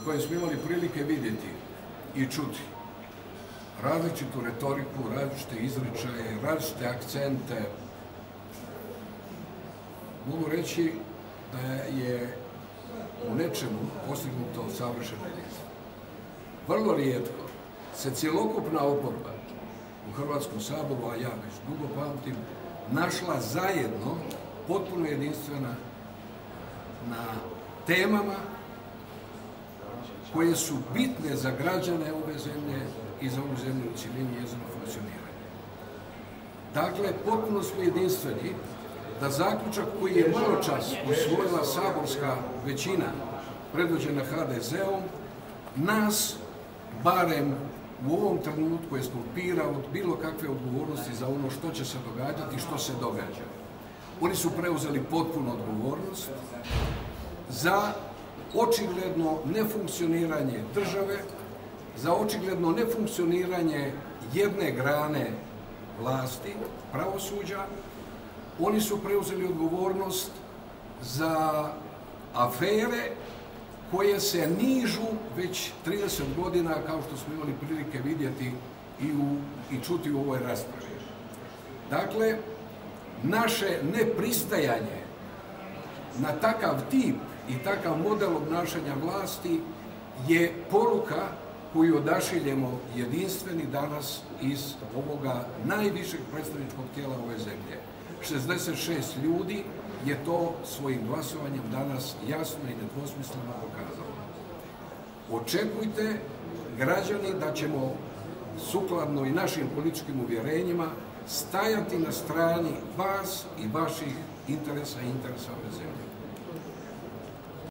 kojem smo imali prilike vidjeti i čuti različitu retoriku, različite izričaje, različite akcente, mogu reći da je u nečemu postignuto savršeno jedinstvo. Vrlo rijetko se cjelokupna oporba u Hrvatskom saboru, a ja već dugo pamtim, našla zajedno, potpuno jedinstvena na temama koje su bitne za građane ove zemlje i za ovu zemlju u cjelini njezino funkcioniranje. Dakle, potpuno smo jedinstveni da zaključak koji je malo čas usvojila saborska većina predvođena HDZ-om, nas, barem u ovom trenutku, eskulpira od bilo kakve odgovornosti za ono što će se događati i što se događa. Oni su preuzeli potpuno odgovornost za očigledno nefunkcioniranje države, za očigledno nefunkcioniranje jedne grane vlasti, pravosuđa. Oni su preuzeli odgovornost za afere koje se nižu već 30 godina, kao što smo imali prilike vidjeti i čuti u ovoj raspravi. Dakle, naše nepristajanje na takav tip i takav model obnašanja vlasti je poruka koju odašiljemo jedinstveni danas iz ovoga najvišeg predstavničkog tijela ove zemlje. 66 ljudi je to svojim glasovanjem danas jasno i nedvosmisleno pokazalo. Očekujte, građani, da ćemo sukladno i našim političkim uvjerenjima stajati na strani vas i vaših interesa i interesa ove zemlje.